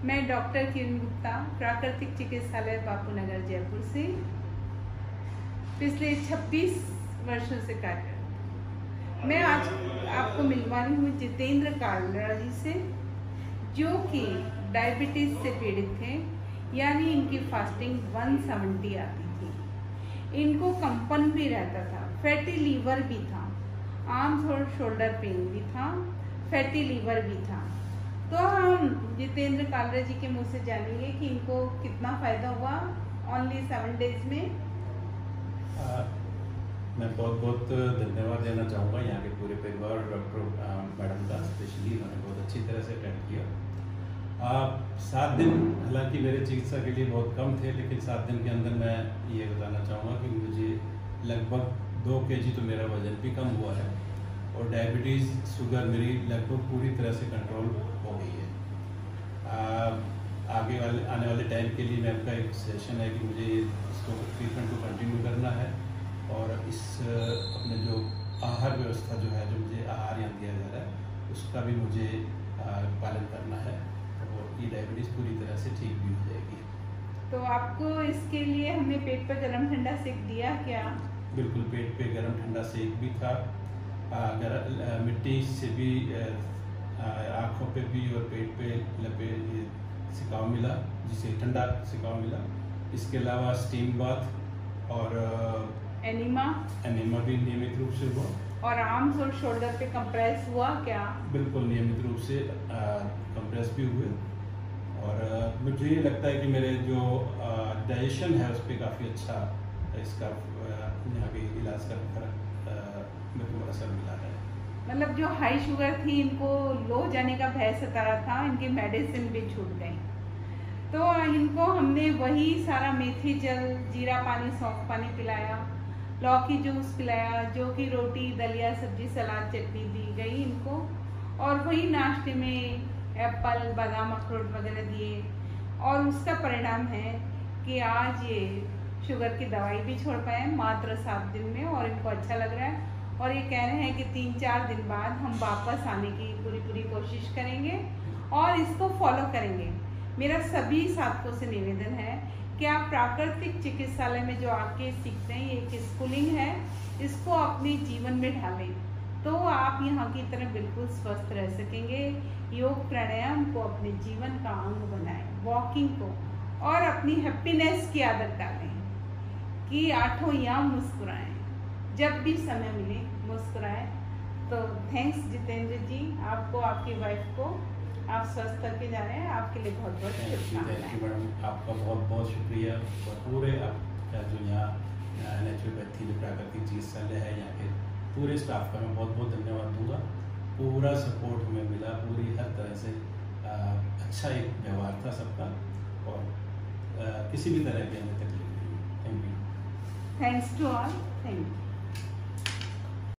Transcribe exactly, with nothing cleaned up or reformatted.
मैं डॉक्टर किरण गुप्ता, प्राकृतिक चिकित्सालय बापू नगर जयपुर से पिछले छब्बीस वर्षों से कार्यरत। मैं आज आपको मिलवानी हूँ जितेंद्र कालरा जी से, जो कि डायबिटीज से पीड़ित थे, यानी इनकी फास्टिंग एक सौ सत्तर आती थी। इनको कंपन भी रहता था, फैटी लीवर भी था, आर्म्स और शोल्डर पेन भी था, फैटी लीवर भी था। तो हम जितेंद्र कालरा जी के मुंह से जानेंगे कि इनको कितना फायदा हुआ ओनली सेवन डेज में। आ, मैं बहुत बहुत धन्यवाद देना चाहूँगा यहाँ के पूरे परिवार और डॉक्टर मैडम का, स्पेशली उन्होंने बहुत अच्छी तरह से अटेंड किया। सात दिन हालांकि मेरे चिकित्सा के लिए बहुत कम थे, लेकिन सात दिन के अंदर मैं ये बताना चाहूँगा कि मुझे लगभग दो केजी तो मेरा वजन भी कम हुआ है और डायबिटीज़ शुगर मेरी लगभग पूरी तरह से कंट्रोल हो गई है। आ, आगे वाले आने वाले टाइम के लिए मैम का एक सेशन है कि मुझे इसको ट्रीटमेंट को कंटिन्यू करना है और इस अपने जो आहार व्यवस्था जो है, जो मुझे आहार यहाँ दिया जा रहा है, उसका भी मुझे आ, पालन करना है और ये डायबिटीज़ पूरी तरह से ठीक भी हो जाएगी। तो आपको इसके लिए हमने पेट पर गर्म ठंडा सेक दिया क्या? बिल्कुल, पेट पे गर्म ठंडा सेक भी था, अगर मिट्टी से भी आँखों पे भी और पेट पे लपे सिकाव मिला, जिसे ठंडा सिकाव मिला। इसके अलावा स्टीम बाथ और एनिमा एनिमा भी नियमित रूप से हुआ। और आर्म्स और शोल्डर पे कंप्रेस हुआ क्या? बिल्कुल नियमित रूप से कंप्रेस भी हुए और आ, मुझे ये लगता है कि मेरे जो डाइजेशन है उस पर काफ़ी अच्छा इसका यहाँ के इलाज का फर्क मेरे को असर मिला है। मतलब जो हाई शुगर थी, इनको लो जाने का भय सता रहा था, इनकी मेडिसिन भी छूट गई। तो इनको हमने वही सारा मेथी जल, जीरा पानी, सौंफ पानी पिलाया, लौकी जूस पिलाया, जो कि रोटी, दलिया, सब्जी, सलाद, चटनी दी गई इनको, और वही नाश्ते में एप्पल, बादाम, अखरोट वगैरह दिए। और उसका परिणाम है कि आज ये शुगर की दवाई भी छोड़ पाए मात्र सात दिन में, और इनको अच्छा लग रहा है। और ये कह रहे हैं कि तीन चार दिन बाद हम वापस आने की पूरी पूरी कोशिश करेंगे और इसको फॉलो करेंगे। मेरा सभी साथों से निवेदन है कि आप प्राकृतिक चिकित्सालय में जो आके सीखते हैं, ये एक स्कूलिंग है, इसको अपने जीवन में ढालें तो आप यहाँ की तरह बिल्कुल स्वस्थ रह सकेंगे। योग प्राणायाम को अपने जीवन का अंग बनाएं, वॉकिंग को, और अपनी हैप्पीनेस की आदत डालें कि आठों याम मुस्कुराएं, जब भी समय मिले मुस्कुराएं। तो थैंक्स जितेंद्र जी, आपको, आपकी वाइफ को आप स्वस्थ करके जा रहे हैं, आपके लिए बहुत बहुत शुभकामनाएं। थैंक यू मैडम, आपका बहुत बहुत शुक्रिया। और पूरे आपका जो यहाँ नेचुरोपैथी जो प्राकृतिक चिकित्सालय है, यहाँ के पूरे स्टाफ का मैं बहुत बहुत धन्यवाद दूंगा। पूरा सपोर्ट हमें मिला, पूरी हर तरह से आ, अच्छा एक व्यवहार था सबका, और आ, किसी भी तरह की हमें तकलीफ नहीं। Thank you. Thanks to all, thank you.